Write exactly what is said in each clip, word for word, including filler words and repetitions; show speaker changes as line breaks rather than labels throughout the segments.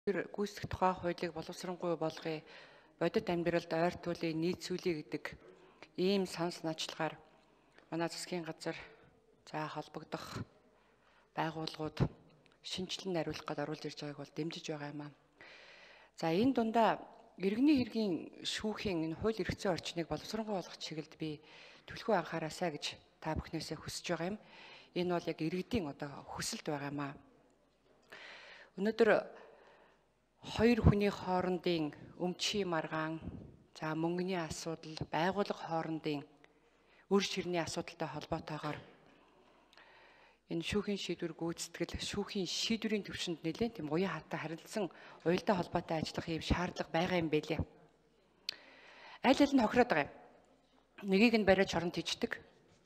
Гүйцэтгэх тухай хуулийг боловсронгуй болгоё. Бодит амьдралд ойр туулын нийцүүлээ гэдэг ийм санс наачлагаар манай засгийн газар за холбогдох байгууллагууд шинжилэн найруулах гээд оруулж ирж байгааг бол дэмжиж байгаа юм аа. За энэ дундаа иргэний хэргийн шүүхийн энэ хууль эрх зүйн орчныг боловсронгуй болгох чиглэлд би төлхөө анхаараасаа гэж та бүхнээсээ хүсэж байгаа юм. Энэ бол яг иргэдийн одоо хүсэлт байгаа юм аа. Өнөөдөр хоёр хүний хоорондын өмчийн маргаан, за мөнгөний асуудал, байгууллага хоорондын үр ширний асуудалтай холбоотойгоор энэ шүүхийн шийдвэр гүйцэтгэл, шүүхийн шийдвэрийн төвшөнд нэлээд тийм уян хатаа харилцан уялдаа холбоотой ажиллах ийм шаардлага байгаа юм бэлээ. Аль аль нь хохироод байгаа юм. Нэгийг нь бариад шоронд хийждэг.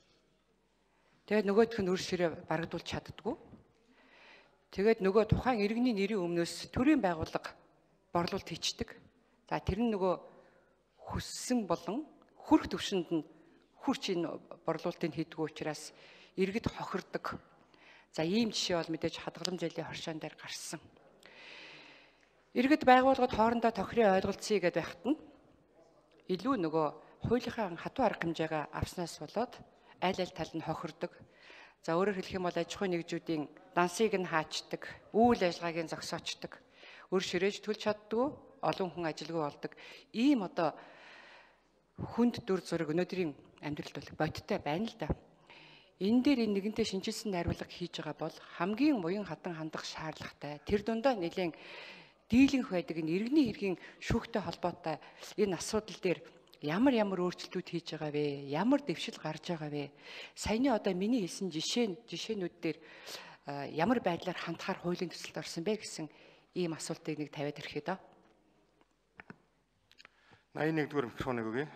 Тэгээд нөгөөх нь үр ширээ барагдуулж чаддгүй. Тэгээд нөгөө тухайн иргэний нэрийн өмнөөс төрийн байгууллага борлуулалт хийчдэг. За тэр нь нөгөө хүссэн болон хүрх төвшөнд нь хүрч энэ борлуулалтыг хийдэг учраас иргэд хохирдог. За ийм жишээ бол мэдээж хадгалам зээлийн хоршоон дээр гарсан. Иргэд байгууллагууд хоорондоо тохирын ойлголцъё гэдээ байхад нь илүү нөгөө хуулийнхаа хатуу арга хэмжээгээ авснаас болоод аль аль тал нь хохирдог. За өөрөөр хэлэх юм бол аж ахуйн нэгжүүдийн дансыг нь хаачдаг, үйл ажиллагааг нь зогсоочдаг, өр ширээж төлж чаддгүй, олон хүн ажилгүй болдог. Ийм одоо хүнд дүр зураг өнөөдрийн амьдралд бол бодиттой байна л да. Энэ дээр энэ нэгэнтээ шинжилсэн найруулга хийж байгаа бол хамгийн уян хатан хандах шаардлагатай. Тэр дундаа нэлээд дийлэнх байдаг энэ иргэний хэргийн шүүхтэй холбоотой энэ асуудал дээр ямар ямар өөрчлөлтүүд хийж байгаа вэ? Ямар дэвшил гарч байгаа вэ? Саяны одоо миний хэлсэн жишээ жишээнүүд дээр ямар байдлаар хандахаар хуулийн төсөлд орсон бэ гэсэн ийм асуултыг нэг тавиад ирэхэд аа.
найман нэгдүгээр микрофоныг өгье.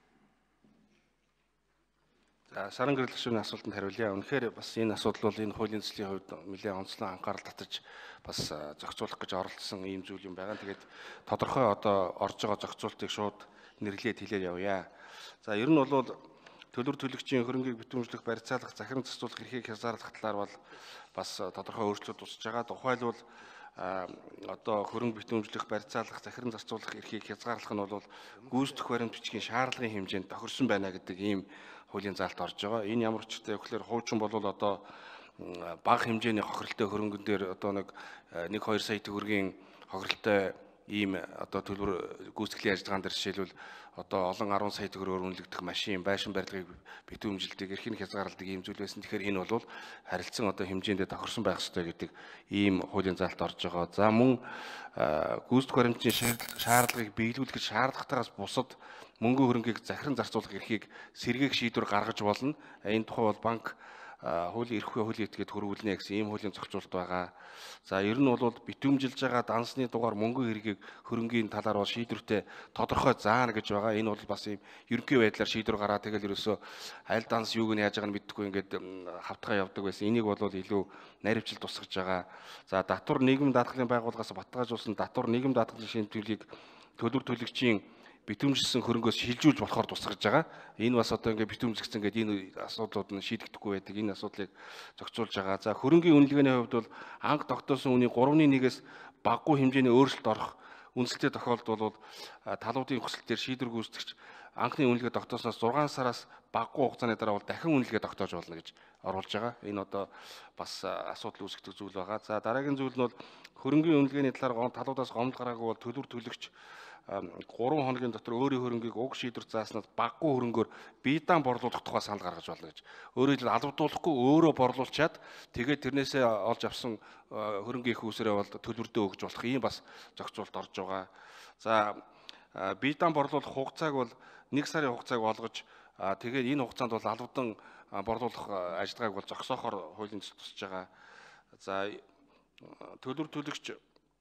За саран гэрэл гишүүний асуултанд хариулъя. Үнэхээр бас энэ асуудал бол энэ хуулийн төслийн хувьд нэлээд онцлог анхаарал татаж бас зохицуулах гэж оролдсон ийм зүйл юм байгаа. Тэгээд тодорхой одоо орж байгаа зохицуултыг шууд нэрлээд хэлээд явъя. За ер нь бол төлбөр төлөгчийн хөрөнгийг битүүмжлэх, барьцаалах, захиран зохицуулах эрхийг хязгаарлах талаар бол бас тодорхой өөрчлөлт тусаж байгаа. Тухайлбал одоо хөрөнгө битүүмжлэх, барьцаалах, захиран зарцуулах эрхийг хязгаарлах нь бол гүйцэтгэх баримт бичгийн шаардлагын хэмжээнд тохирсон байна гэдэг ийм хуулийн заалт орж байгаа. Энэ ямар учиртай вэ гэхээр хуучин бол одоо бага хэмжээний хохиролтой хөрөнгөн дээр одоо нэг нэг хоёр сая төгрөгийн хохиролтой ийм одоо төлбөр гүйцэтгэлийн ажиллагаан дээр жишээлбэл одоо олон арван сая төгрөгөөр үнэлэгдэх машин, байшин барилгыг битүүмжилдэг, эрхийн хязгаарладаг ийм зүйл байсан. Тэгэхээр энэ бол харилцан одоо хэмжээндээ тохирсон байх ёстой гэдэг ийм хуулийн заалт орж байгаа. За мөн гүйцэтгэх баримтын шаардлагыг биелүүлэх шаардлагатайгаас бусад мөнгө хөрөнгийг захиран зарцуулах эрхийг сэргээх шийдвэр гаргаж болно. Энэ тухай бол банк хуулийн эрх хуулийн этгээд хөрвүүлнэ гэсэн ийм хуулийн зохицуулт байгаа. За ер нь бол битүүмжилж байгаа дансны дугаар мөнгө хэргийг хөрөнгийн талаар бол шийдвэртэй тодорхой заана гэж байгаа. Энэ бол бас ийм ерөнхий байдлаар шийдвэр гараа тэгэл ерөөсөө аль данс юуг нь яаж байгааг нь мэдэхгүй ингээд хавтгаа явдаг байсан. Энийг бол илүү наривчлал тусгаж байгаа. За татвар нийгэм даатгалын байгууллагаас баталгаажуулсан татвар нийгэм даатгалын шийдвэрлэлийг төлбөр төлөгчийн битүүмжилсэн хөрөнгөөс шилжүүлж болохоор тусгаж байгаа. Энэ бас одоо ингээд битүүмжлэгдсэн гэдэг энэ асуудлууд нь шийдэгдэхгүй байдаг. Энэ асуудлыг зохицуулж байгаа. За хөрөнгийн үнэлгээний хувьд бол анх тогтоосон үний гуравны нэгээс багагүй хэмжээний өөрчлөлт орох үнэлттэй тохиолдолд бол талуудын хүсэлтээр шийдвэр гүйцэтгэгч анхны үнэлгээ тогтоосноос зургаан сараас багагүй хугацааны дараа бол дахин үнэлгээ тогтоож болно гэж оруулж байгаа. Энэ одоо бас асуудал үүсгэх зүйл байгаа. За дараагийн зүйл нь бол хөрөнгийн үнэлгээний талаар талуудаас гомдол гараагүй бол төлбөр төлөгч гурван хоногийн дотор өөрийн хөрөнгийг уг шийдвэр зааснаас багагүй хөрөнгөөр биедан борлуулах тухай санал гаргаж болно гэж. Өөрөөр хэлбэл албадуулахгүй өөрөө борлуулчаад тэгээд тэрнээсээ олж авсан хөрөнгийн хүүсрээ бол төлбөрдөө өгж болох ийм бас зохицуулт орж байгаа. За биедан борлуулах хугацааг бол нэг сарын хугацааг олгож тэгээд энэ хугацаанд бол албадан борлуулах ажиллагааг бол зогсоохоор хуулийн төсөл тусаж байгаа. За төлбөр төлөгч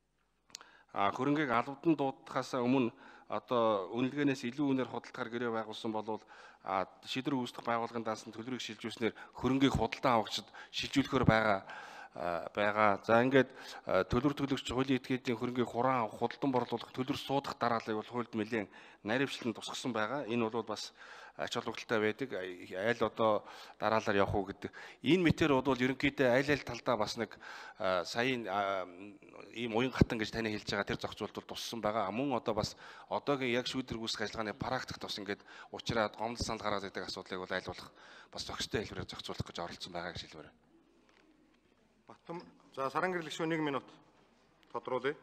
хөрөнгийг албадан дуудахаас өмнө одоо үнэлгээнээс илүү үнээр худалдахаар гэрээ байгуулсан бол шийдвэр гүйцэтгэх байгууллагын даасан төлбөрийг шилжүүлснээр хөрөнгийг худалдан авагчид шилжүүлэхээр байгаа байгаа. За ингээд төлбөр төлөгч хуулийн этгээдийн хөрөнгийг хураан худалдан борлуулах төлбөр суудах дарааллыг бол хуульд нэлээд наривчлан тусгасан байгаа. Энэ бол бас ач холбогдолтой байдаг. Айл одоо дараалал явах уу гэдэг. Энэ мэтэр бол ерөнхийдөө айл айл талдаа бас нэг саяын ийм уян хатан гэж таны хэлж байгаа тэр зохицуулт бол туссан байгаа. Мөн одоо бас одоогийн яг шийдвэр гүйцэх ажиллагааны практикт бас ингээд уучраад гомдол санал гараад байдаг асуудлыг бол айлуулах бас зохистой хэлбэрээр зохицуулах гэж оролцсон байгаа гэж хэлмээр.
Баттам за Сарангэр гишүүн нэг минут тодруулъя.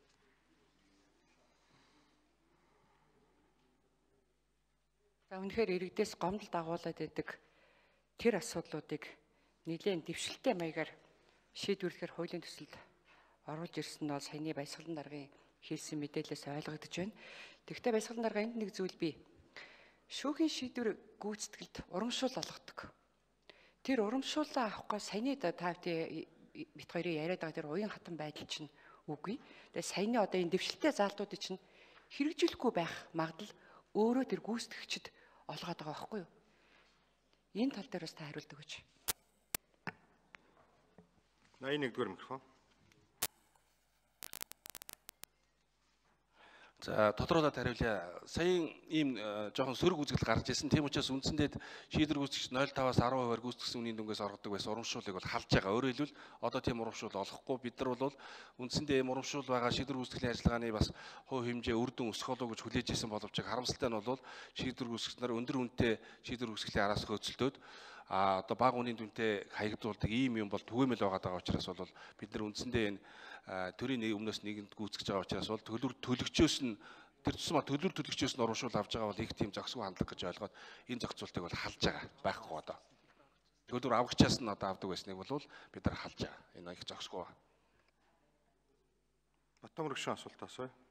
За үнэхээр иргэдээс гомдол дагуулад байдаг тэр асуудлуудыг нэлээд дэвшилтэй маягаар шийдвэрлэхээр хуулийн төсөлд оруулж ирсэн нь бол саяны баясгалан даргын хэлсэн мэдээлэлээс ойлгогдож байна. Тэгвэл баясгалан дарга энд нэг зүйл бий. Шүүхийн шийдвэр гүйцэтгэлд урамшуул олгодог. Тэр урамшууллаа авахгүй саяны та бүхэн бит хоёрын яриад байгаа тэр уян хатан байдал чинь үгүй. Тэгээ саяны одоо энэ дэвшилтэй заалтуудыг чинь хэрэгжүүлэхгүй байх магадлал өөрөө тэр гүйцэтгэгчд олгоод байгаа байхгүй юу? Энэ тал дээр бас та хариулт өгөөч.
найны нэгдүгээр микрофон.
За тодруулаад хариулъя. Саяын ийм жоохон сөрөг үзэгдэл гарч ирсэн. Тийм учраас үндсэндээ шийдвэр гүйцэтгэгч ноль таваас арван хувиар гүйцэтгсэн үнийн дүнгээс оргодог байсан урамшууллыг бол халж байгаа. Өөрөөр хэлбэл одоо тийм урамшуул олохгүй. Бид нар бол үндсэндээ ийм урамшуул байгаа шийдвэр гүйцэтгэлийн ажиллагааны бас хувь хэмжээ үр дүн өсөх болов гэж хүлээж ирсэн боловч харамсалтай нь бол шийдвэр гүйцэтгэгч нар өндөр үнэтэй шийдвэр гүйцэтгэлийн араас хөөцөлдөөд а одоо бага үнийн дүнтэй хаягдуулдаг ийм юм бол түгээмэл байгаа даа учраас бол бид нар үндсэндээ энэ төрийн нэг өмнөөс нэгэнд гүйцэтгэж байгаа учраас бол төлөв төлөгчөөс нь тэр тусмаа төлөв төлөгчөөс нь урамшуул авж байгаа бол их тийм зохисгүй хандлага гэж ойлгоод энэ зохицуултыг бол халж байгаа байхгүй одоо. Төлөв авагчаас нь одоо авдаг байсныг бол бид нар халж байгаа. Энэ их зохисгүй.
Баттам гишүүн асуулт асууя.